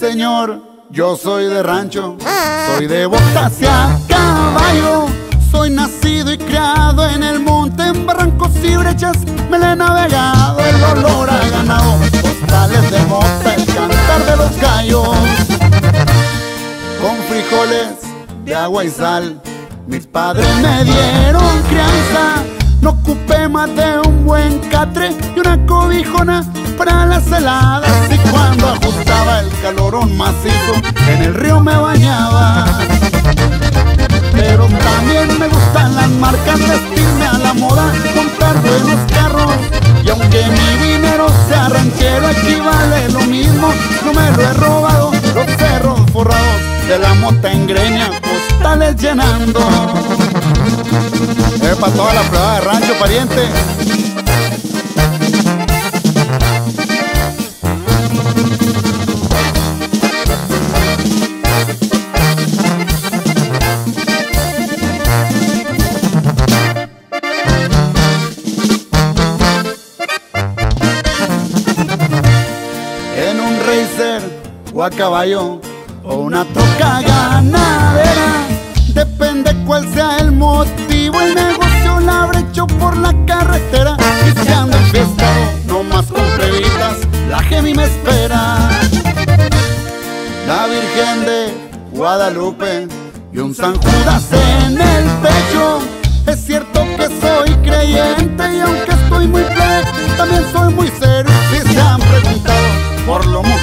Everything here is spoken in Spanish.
señor, yo soy de rancho, soy de botas y a caballo. Soy nacido y criado en el monte, en barrancos y brechas me le he navegado. El olor a ganado, costales de mota, el cantar de los gallos. Con frijoles de agua y sal, mis padres me dieron crianza. No ocupé más de un buen catre y una cobijona para las heladas. Y cuando ajustaba el calorón macizo, en el río me bañaba. Pero también me gustan las marcas, vestirme a la moda, comprar buenos carros. Y aunque mi dinero sea ranchero, equivale lo mismo, no me lo he robado. Los cerros forrados de la mota en greña, costales llenando. Para toda la prueba de rancho, pariente. En un racer o a caballo o una troca ganadera, depende cuál sea el motivo, el negocio la habré hecho por la carretera. Y si ando enfiestado, no más con plebitas, la Gemi me espera. La Virgen de Guadalupe y un San Judas en el pecho. Es cierto que soy creyente y aunque estoy muy plebe, también soy muy serio. Si se han preguntado por lo